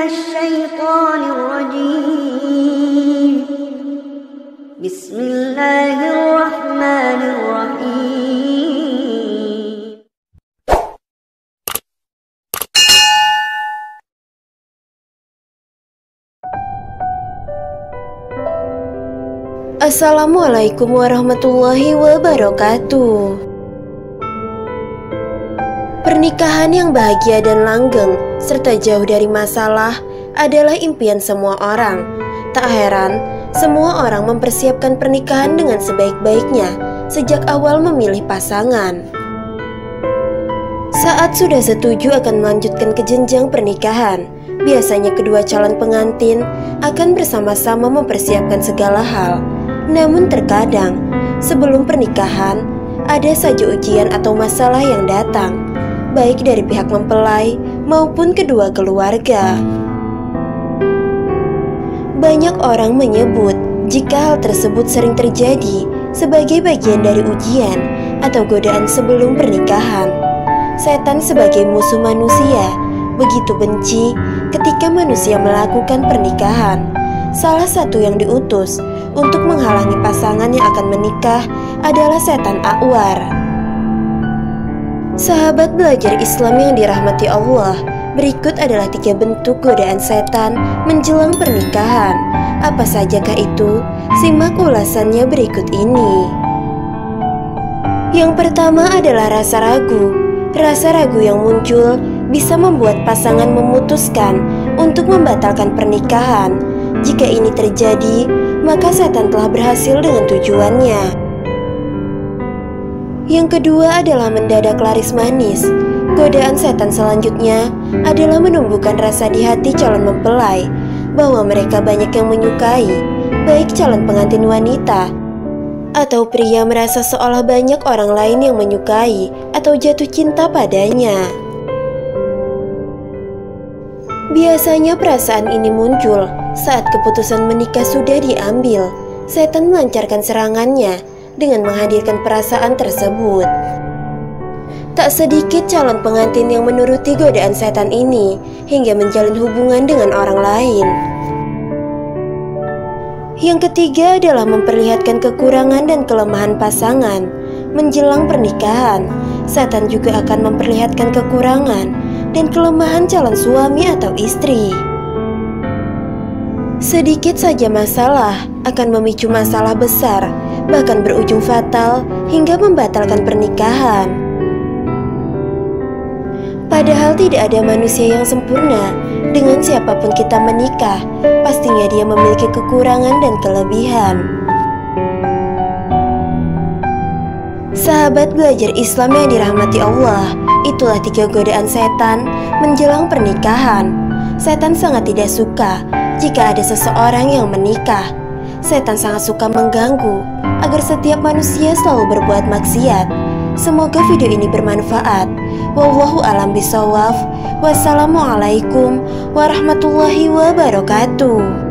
الشيطان الرجيم بسم الله الرحمن الرحيم Assalamualaikum warahmatullahi wabarakatuh. Pernikahan yang bahagia dan langgeng serta jauh dari masalah adalah impian semua orang. Tak heran, semua orang mempersiapkan pernikahan dengan sebaik-baiknya sejak awal memilih pasangan. Saat sudah setuju akan melanjutkan ke jenjang pernikahan, biasanya kedua calon pengantin akan bersama-sama mempersiapkan segala hal. Namun terkadang, sebelum pernikahan, ada saja ujian atau masalah yang datang, baik dari pihak mempelai maupun kedua keluarga. Banyak orang menyebut jika hal tersebut sering terjadi sebagai bagian dari ujian atau godaan sebelum pernikahan. Setan sebagai musuh manusia begitu benci ketika manusia melakukan pernikahan. Salah satu yang diutus untuk menghalangi pasangan yang akan menikah adalah setan A'war. Sahabat belajar Islam yang dirahmati Allah, berikut adalah 3 bentuk godaan setan menjelang pernikahan. Apa sajakah itu? Simak ulasannya berikut ini. Yang pertama adalah rasa ragu. Rasa ragu yang muncul bisa membuat pasangan memutuskan untuk membatalkan pernikahan. Jika ini terjadi, maka setan telah berhasil dengan tujuannya. Yang kedua adalah mendadak laris manis. Godaan setan selanjutnya adalah menumbuhkan rasa di hati calon mempelai bahwa mereka banyak yang menyukai, baik calon pengantin wanita atau pria merasa seolah banyak orang lain yang menyukai atau jatuh cinta padanya. Biasanya perasaan ini muncul saat keputusan menikah sudah diambil. Setan melancarkan serangannya dengan menghadirkan perasaan tersebut. Tak sedikit calon pengantin yang menuruti godaan setan ini hingga menjalin hubungan dengan orang lain. Yang ketiga adalah memperlihatkan kekurangan dan kelemahan pasangan. Menjelang pernikahan, setan juga akan memperlihatkan kekurangan dan kelemahan calon suami atau istri. Sedikit saja masalah akan memicu masalah besar, bahkan berujung fatal hingga membatalkan pernikahan. Padahal tidak ada manusia yang sempurna. Dengan siapapun kita menikah, pastinya dia memiliki kekurangan dan kelebihan. Sahabat belajar Islam yang dirahmati Allah, itulah 3 godaan setan menjelang pernikahan. Setan sangat tidak suka jika ada seseorang yang menikah. Setan sangat suka mengganggu agar setiap manusia selalu berbuat maksiat. Semoga video ini bermanfaat. Wallahu a'lam bishawab. Wassalamualaikum warahmatullahi wabarakatuh.